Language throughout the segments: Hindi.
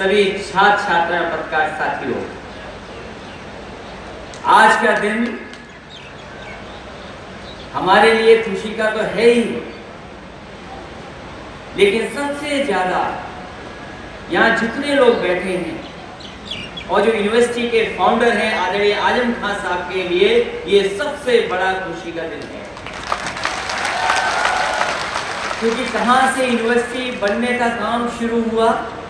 सभी छात्र छात्रा पत्रकार साथियों, आज का दिन हमारे लिए खुशी का तो है ही, लेकिन सबसे ज्यादा यहाँ जितने लोग बैठे हैं और जो यूनिवर्सिटी के फाउंडर हैं आदरणीय आजम खान साहब के लिए ये सबसे बड़ा खुशी का दिन है। क्योंकि कहां से यूनिवर्सिटी बनने का काम शुरू हुआ,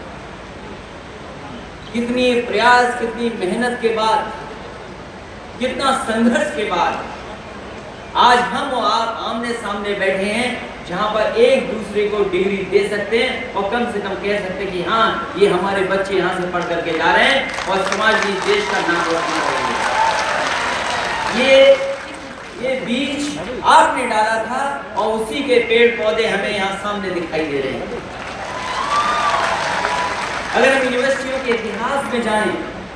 कितनी प्रयास, कितनी मेहनत के बाद, कितना संघर्ष के बाद आज हम और आप आमने सामने बैठे हैं, जहां पर एक दूसरे को डिग्री दे सकते हैं और कम से कम कह सकते हैं कि हाँ, ये हमारे बच्चे यहाँ से पढ़ करके जा रहे हैं और समाज में देश का नाम रोशन करेंगे। ये बीज आपने डाला था और उसी के पेड़ पौधे हमें यहाँ सामने दिखाई दे रहे हैं। अगर हम यूनिवर्सिटियों के इतिहास में जाएं,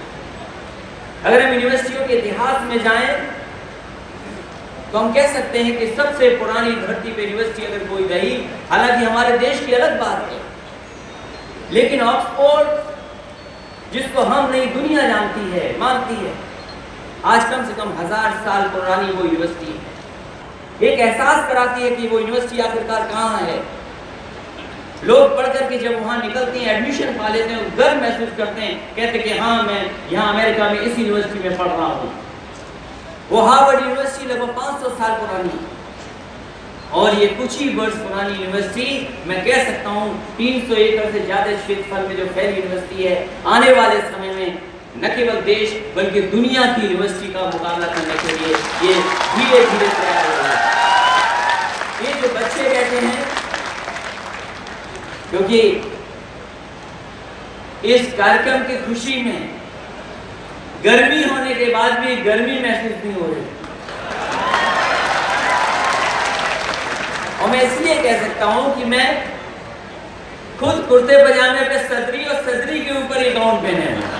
तो हम कह सकते हैं कि सबसे पुरानी धरती पे यूनिवर्सिटी अगर कोई रही, हालांकि हमारे देश की अलग बात है, लेकिन ऑक्सफोर्ड जिसको हम नहीं दुनिया जानती है, मानती है, आज कम से कम 1000 साल पुरानी वो यूनिवर्सिटी है। एक एहसास कराती है कि वो यूनिवर्सिटी आखिरकार कहाँ है। लोग पढ़ करके जब वहां निकलते हैं, एडमिशन पा लेते हैं, गर्व महसूस करते हैं, कहते हैं कि हाँ, मैं यहाँ अमेरिका में इस यूनिवर्सिटी में पढ़ रहा हूँ। वो हार्वर्ड यूनिवर्सिटी लगभग 500 साल पुरानी, और ये कुछ ही वर्ष पुरानी यूनिवर्सिटी, मैं कह सकता हूँ 300 एकड़ से ज्यादा क्षेत्रफल में जो फैली यूनिवर्सिटी है, आने वाले समय में न केवल देश बल्कि दुनिया की यूनिवर्सिटी का मुकाबला करने के लिए ये धीरे धीरे तैयार हो रहा है। ये जो बच्चे कहते हैं, क्योंकि इस कार्यक्रम की खुशी में गर्मी होने के बाद भी गर्मी महसूस नहीं हो रही, और मैं इसलिए कह सकता हूं कि मैं खुद कुर्ते पजामे पे सदरी और सदरी के ऊपर एक गाउन पहने हैं।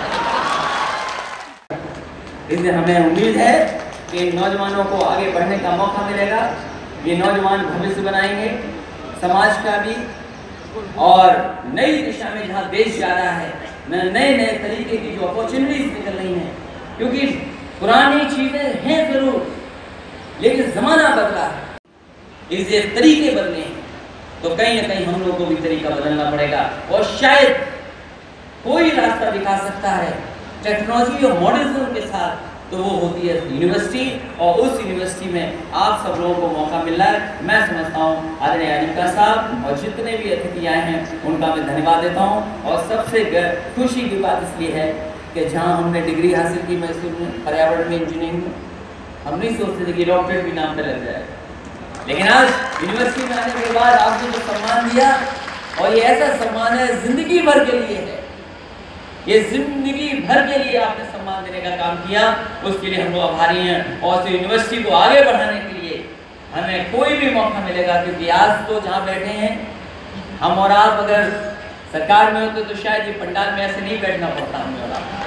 इसलिए हमें उम्मीद है कि नौजवानों को आगे बढ़ने का मौका मिलेगा। ये नौजवान भविष्य बनाएंगे समाज का भी, और नई दिशा में जहाँ देश जा रहा है, नए नए तरीके की जो अपॉर्चुनिटीज निकल रही हैं, क्योंकि पुरानी चीजें हैं जरूर, लेकिन जमाना बदला है, इसलिए तरीके बदले हैं, तो कहीं ना कहीं हम लोगों को भी तरीका बदलना पड़ेगा। और शायद कोई रास्ता दिखा सकता है टेक्नोलॉजी और मॉडर्निज्म के साथ, तो वो होती है यूनिवर्सिटी, और उस यूनिवर्सिटी में आप सब लोगों को मौका मिल रहा है। मैं समझता हूँ आदरणीय आजिम साहब और जितने भी अतिथि आए हैं उनका मैं धन्यवाद देता हूँ। और सबसे खुशी की बात इसलिए है कि जहाँ हमने डिग्री हासिल की मैसूर में, पर्यावरण में, इंजीनियरिंग में, हम नहीं सोचते थे कि डॉक्टरेट भी नाम पर लग जाए, लेकिन आज यूनिवर्सिटी में आने के बाद आपने जो सम्मान दिया, और ये ऐसा सम्मान है जिंदगी भर के लिए है, ये जिंदगी भर के लिए आपने सम्मान देने का काम किया, उसके लिए हम लोग आभारी हैं। और इस यूनिवर्सिटी को आगे बढ़ाने के लिए हमें कोई भी मौका मिलेगा, क्योंकि आज तो जहाँ बैठे हैं हम और आप, अगर सरकार में होते तो शायद ये पंडाल में ऐसे नहीं बैठना पड़ता हमें और आप।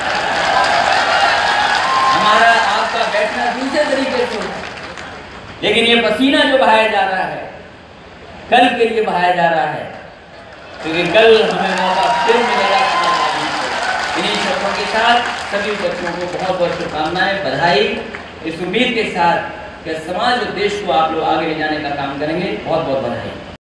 हमारा आपका बैठना दूसरे तरीके से होता, लेकिन ये पसीना जो बहाया जा रहा है कल के लिए बहाया जा रहा है, क्योंकि कल हमें मौका फिर मिलेगा। इन्हीं शब्दों के साथ सभी बच्चों को बहुत बहुत शुभकामनाएं, बधाई, इस उम्मीद के साथ कि समाज और देश को आप लोग आगे ले जाने का काम करेंगे। बहुत बहुत बधाई।